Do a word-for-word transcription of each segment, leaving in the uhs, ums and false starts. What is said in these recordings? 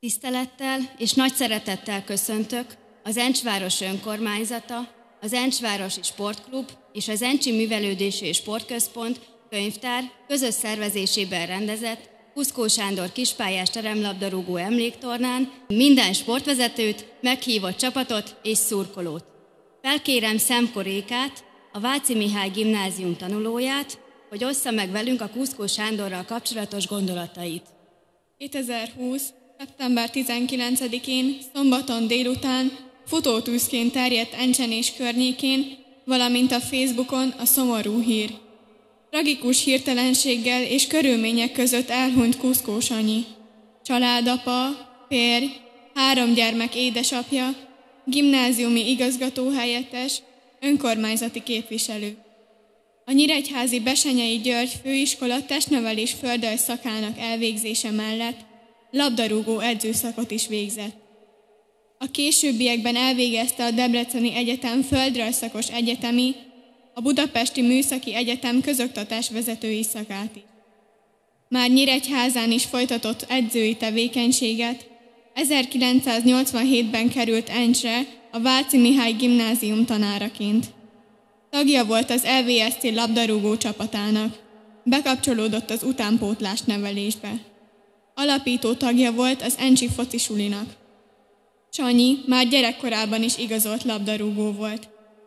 Tisztelettel és nagy szeretettel köszöntök az Encsváros önkormányzata, az Encsvárosi Sportklub és az Encsi Művelődési és Sportközpont könyvtár közös szervezésében rendezett Huszkó Sándor kispályás teremlabdarúgó emléktornán minden sportvezetőt, meghívott csapatot és szurkolót. Felkérem Szemko Rékát, a Váci Mihály Gimnázium tanulóját, hogy ossza meg velünk a Huszkó Sándorral kapcsolatos gondolatait. kétezer-húsz. szeptember tizenkilencedikén szombaton délután futótűzként terjedt Encsen és környékén, valamint a Facebookon a szomorú hír. Tragikus hirtelenséggel és körülmények között elhunyt Huszkó Sanyi. Családapa, férj, három gyermek édesapja, gimnáziumi igazgatóhelyettes, önkormányzati képviselő. A nyíregyházi Besenyei György főiskola testnevelés földrajz szakának elvégzése mellett labdarúgó edzőszakot is végzett. A későbbiekben elvégezte a Debreceni Egyetem földrajzszakos egyetemi, a Budapesti Műszaki Egyetem közoktatásvezetői szakát is. Már Nyíregyházán is folytatott edzői tevékenységet, ezerkilencszáznyolcvanhétben került Encsre a Váci Mihály Gimnázium tanáraként. Tagja volt az el vé es cé labdarúgó csapatának, bekapcsolódott az utánpótlás nevelésbe. Alapító tagja volt az Encsi focisulinak. Sanyi már gyerekkorában is igazolt labdarúgó volt.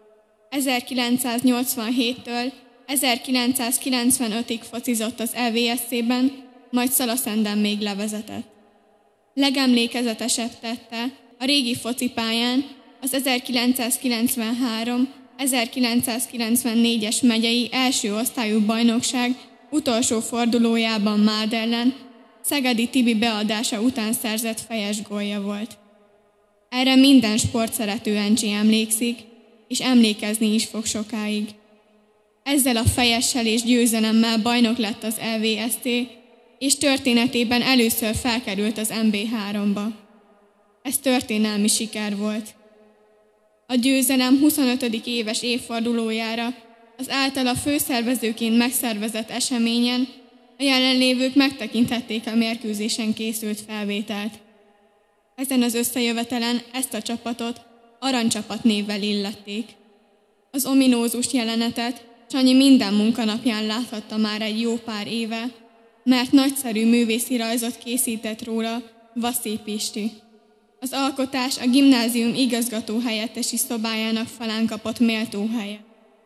ezerkilencszáznyolcvanhéttől ezerkilencszázkilencvenötig focizott az el vé es cében, majd Szalaszenden még levezetett. Legemlékezetesebb tette a régi focipályán az ezerkilencszázkilencvenhárom ezerkilencszázkilencvennégyes megyei első osztályú bajnokság utolsó fordulójában Mád ellen Szegedi Tibi beadása után szerzett fejes gólja volt. Erre minden sportszerető encsi emlékszik, és emlékezni is fog sokáig. Ezzel a fejessel és győzelemmel bajnok lett az el vé es cé, és történetében először felkerült az em bé háromba. Ez történelmi siker volt. A győzelem huszonötödik éves évfordulójára az általa főszervezőként megszervezett eseményen a jelenlévők megtekinthették a mérkőzésen készült felvételt. Ezen az összejövetelen ezt a csapatot Aranycsapat névvel illették. Az ominózus jelenetet Sanyi minden munkanapján láthatta már egy jó pár éve, mert nagyszerű művészi rajzot készített róla Vasszy Pisti. Az alkotás a gimnázium igazgató helyettesi szobájának falán kapott méltó helyet.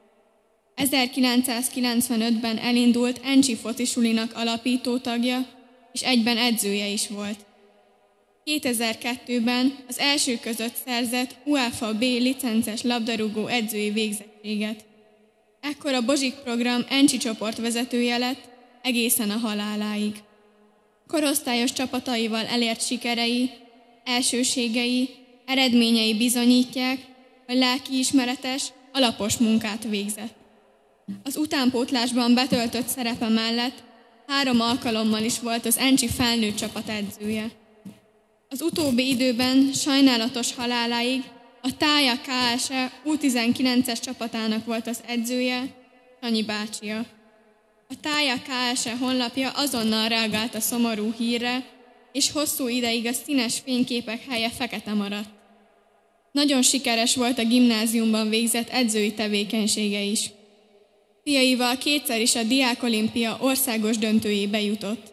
ezerkilencszázkilencvenötben elindult Encsi focisulinak alapító tagja, és egyben edzője is volt. kétezer-kettőben az első között szerzett u e f á bé licences labdarúgó edzői végzettséget. Ekkor a Bozsik program Encsi csoportvezetője lett egészen a haláláig. Korosztályos csapataival elért sikerei, elsőségei, eredményei bizonyítják, hogy lelkiismeretes, alapos munkát végzett. Az utánpótlásban betöltött szerepe mellett három alkalommal is volt az Encsi felnőtt csapat edzője. Az utóbbi időben sajnálatos haláláig a Tája ká es e u tizenkilences csapatának volt az edzője, Sanyi bácsia. A Tája ká es e honlapja azonnal reagált a szomorú hírre, és hosszú ideig a színes fényképek helye fekete maradt. Nagyon sikeres volt a gimnáziumban végzett edzői tevékenysége is. Fiaival kétszer is a Diákolimpia országos döntőjébe jutott.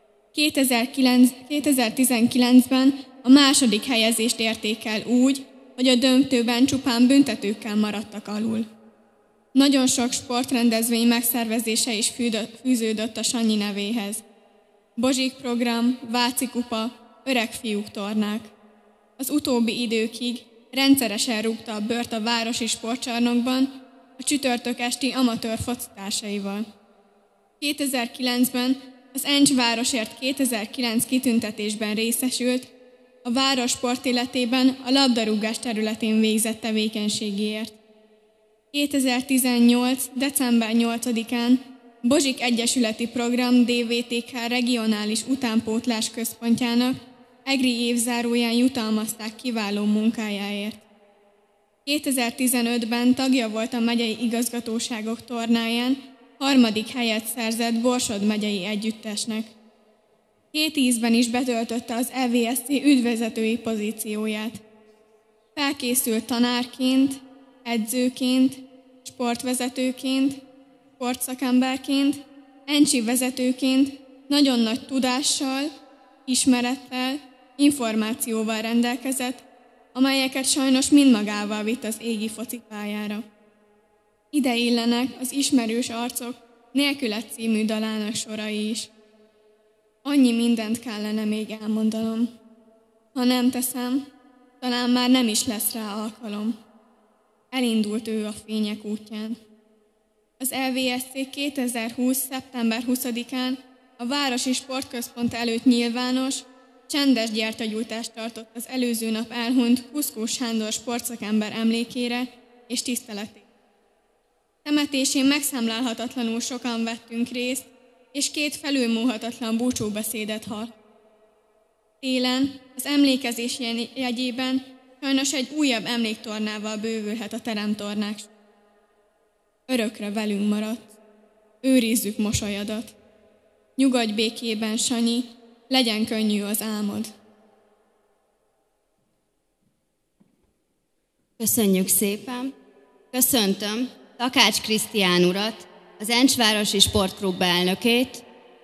kétezer-tizenkilencben a második helyezést érték el úgy, hogy a döntőben csupán büntetőkkel maradtak alul. Nagyon sok sportrendezvény megszervezése is fűződött a Sanyi nevéhez. Bozsik program, Váci kupa, öreg fiúk tornák. Az utóbbi időkig rendszeresen rúgta a bört a városi sportcsarnokban a csütörtök esti amatőr focitársaival. kétezer-kilencben az Encs városért kétezer-kilenc kitüntetésben részesült, a város sportéletében a labdarúgás területén végzett tevékenységéért. kétezer-tizennyolc. december nyolcadikán Bozsik Egyesületi Program dé vé té ká regionális utánpótlás központjának egri évzáróján jutalmazták kiváló munkájáért. kétezer-tizenötben tagja volt a megyei igazgatóságok tornáján, harmadik helyet szerzett Borsod megyei együttesnek. Két ízben is betöltötte az é vé es cé ügyvezetői pozícióját. Felkészült tanárként, edzőként, sportvezetőként, sportszakemberként, encsi vezetőként nagyon nagy tudással, ismerettel, információval rendelkezett, amelyeket sajnos mind magával vitt az égi focipályára. Ide illenek az Ismerős arcok Nélküled című dalának sorai is. Annyi mindent kellene még elmondanom. Ha nem teszem, talán már nem is lesz rá alkalom. Elindult ő a fények útján. Az é vé es cé kétezer-húsz. szeptember huszadikán a Városi Sportközpont előtt nyilvános, csendes gyertyagyújtást tartott az előző nap elhunyt Kuszkó Sándor sportszakember emlékére és tiszteletére. Temetésén megszámlálhatatlanul sokan vettünk részt, és két felülmúlhatatlan búcsúbeszédet hallottunk. Télen az emlékezés jegyében sajnos egy újabb emléktornával bővülhet a teremtornák. Örökre velünk maradt, őrizzük mosolyadat. Nyugodj békében, Sanyi, legyen könnyű az álmod. Köszönjük szépen! Köszöntöm Takács Krisztián urat, az Encsvárosi Sportklub elnökét,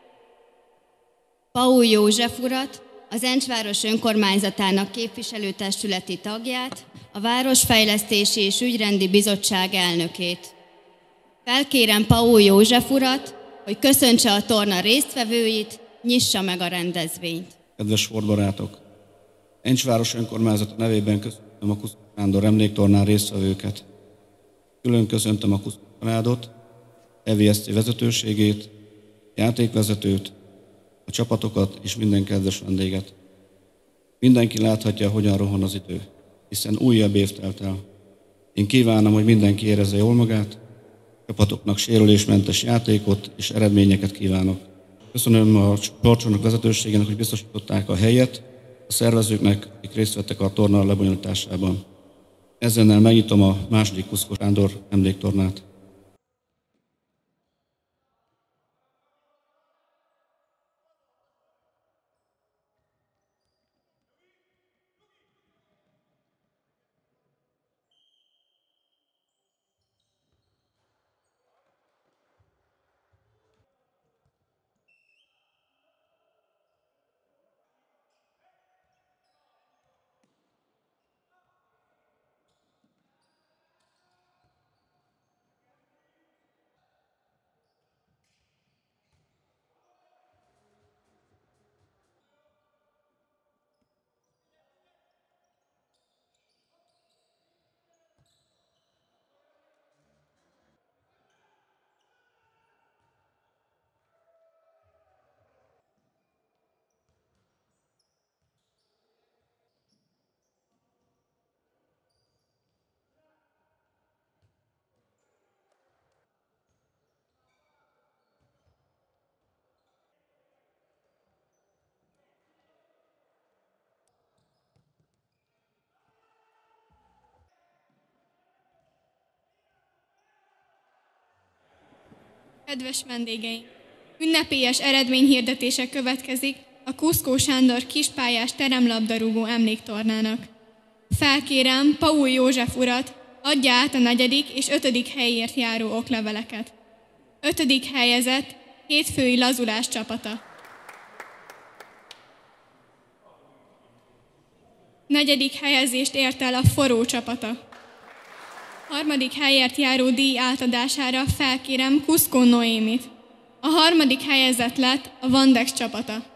Paul József urat, az Encsváros önkormányzatának képviselőtestületi tagját, a Városfejlesztési és Ügyrendi Bizottság elnökét. Felkérem Paul József urat, hogy köszöntse a torna résztvevőit, nyissa meg a rendezvényt. Kedves sportbarátok! Encsváros önkormányzata nevében köszöntöm a Kuszkó Sándor emléktornán résztvevőket. Külön köszöntöm a Kuszkó családot, é vé es cé vezetőségét, játékvezetőt, a csapatokat és minden kedves vendéget. Mindenki láthatja, hogyan rohan az idő, hiszen újabb év telt el. Én kívánom, hogy mindenki érezze jól magát, csapatoknak sérülésmentes játékot és eredményeket kívánok. Köszönöm a sportcsarnok vezetőségének, hogy biztosították a helyet, a szervezőknek, akik részt vettek a torna lebonyolításában. Ezennel megnyitom a második Kuszkó Sándor emléktornát. Kedves vendégeink! Ünnepélyes eredményhirdetése következik a Kuszkó Sándor kispályás teremlabdarúgó emléktornának. Felkérem Paul József urat, adja át a negyedik és ötödik helyért járó okleveleket. Ötödik helyezett Hétfői Lazulás csapata. Negyedik helyezést ért el a Forró csapata. Harmadik helyért járó díj átadására felkérem Kuszkó Noémit. A harmadik helyezett lett a Vandex csapata.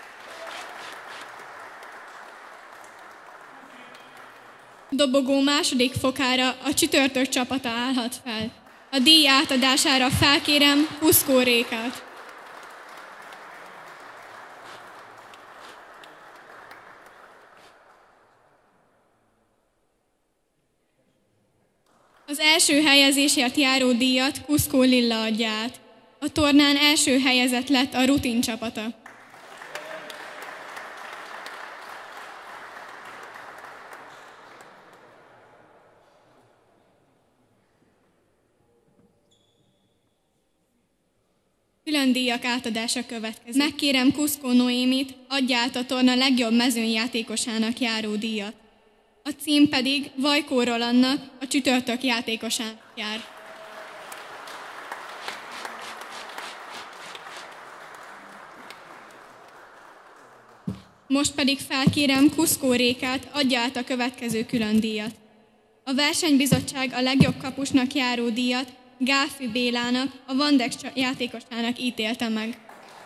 Dobogó második fokára a Csütörtök csapata állhat fel. A díj átadására felkérem Kuszkó Rékát. Az első helyezésért járó díjat Kuszkó Lilla adja át. A tornán első helyezett lett a Rutin csapata. Külön díjak átadása következik. Megkérem Kuszkó Noémit, adja át a torna legjobb mezőnyjátékosának járó díjat. A cím pedig Vajkó Rolandnak, a csütörtök játékosának jár. Most pedig felkérem Kuszkó Rékát, adja át a következő külön díjat. A versenybizottság a legjobb kapusnak járó díjat Gálfi Bélának, a Vandex játékosának ítélte meg.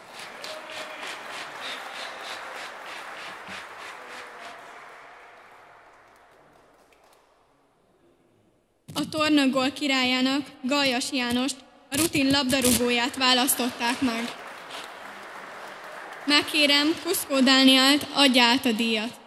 A torna gól királyának, Galjas Jánost, a rutin labdarúgóját választották meg. Megkérem Kuszkó Dánielt, adja át a díjat.